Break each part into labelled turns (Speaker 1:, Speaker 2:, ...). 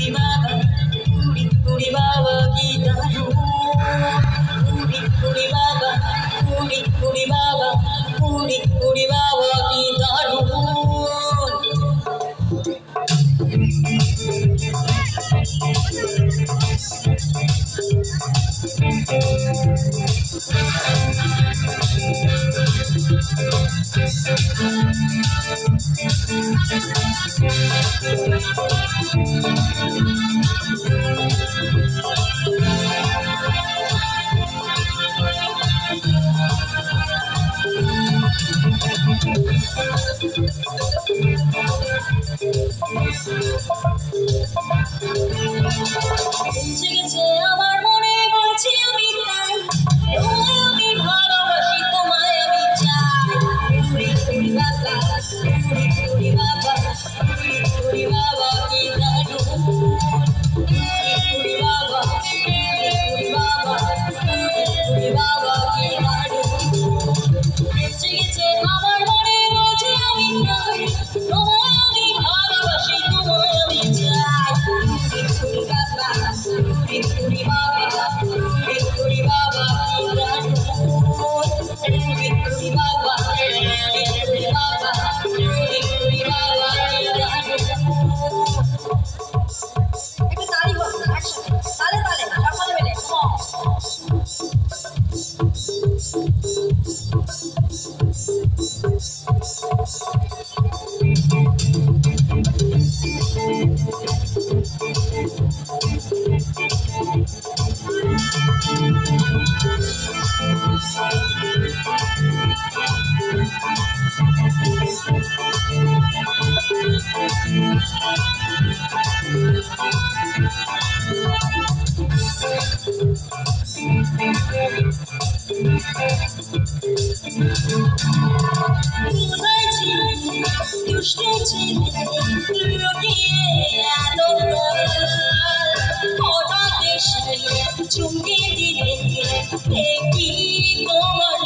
Speaker 1: জেগেছে আমার মনে বলছি আমি তাই তোমায় আমি ভালোবাসি তোমায় আমি চাই উড়ি উড়ি বাবা উড়ি উড়ি বাবা উড়ি উড়ি বাবা কি দারুণ উড়ি উড়ি বাবা উড়ি উড়ি বাবা উড়ি উড়ি বাবা কি দারুণ জেগেছে আমার মনে বলছি আমি তাই তোমায় আমি ভালোবাসি তোমায় আমি চাই উড়ি উড়ি বাবা উড়ি উড়ি বাবা উড়ি উড়ি বাবা কি দারুণ উড়ি উড়ি বাবা উড়ি উড়ি বাবা উড়ি উড়ি বাবা কি দারুণ একটু তালি বল একসাথে তালে তালে সকালে মিলে চুমকে দিলে কি তোমার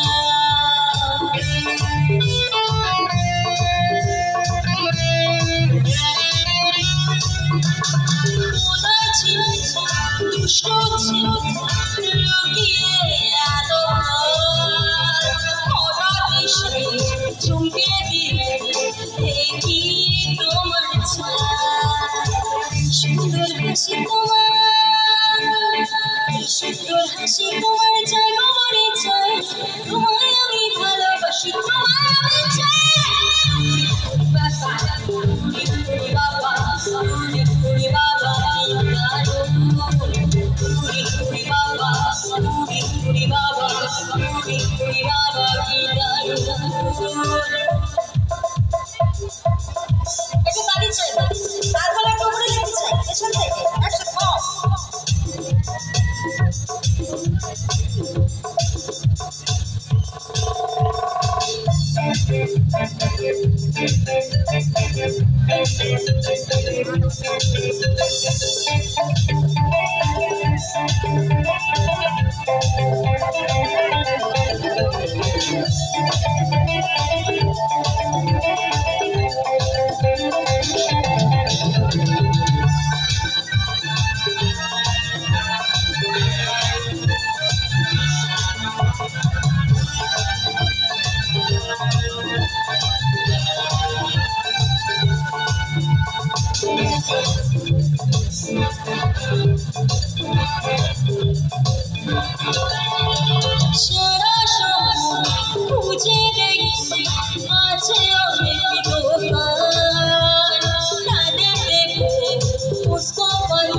Speaker 1: দুষ্ট ছিল চুমকে দিলে কি তোমার সুন্দর হাসি তোমার সুন্দর হাসি তোমার চাই মনে চাই তোমায় আমি ভালোবাসি তোমায় আমি চাই বাবা উড়ি উড়ি বাবা উড়ি উড়ি বাবা কি দারুণ উড়ি উড়ি বাবা উড়ি উড়ি বাবা উড়ি উড়ি বাবা কি দারুণ একটু তালি চাই তারপরে একটু উপরে দেখতে চাই পেছন থেকে একসাথে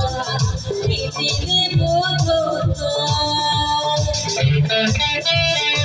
Speaker 1: उसको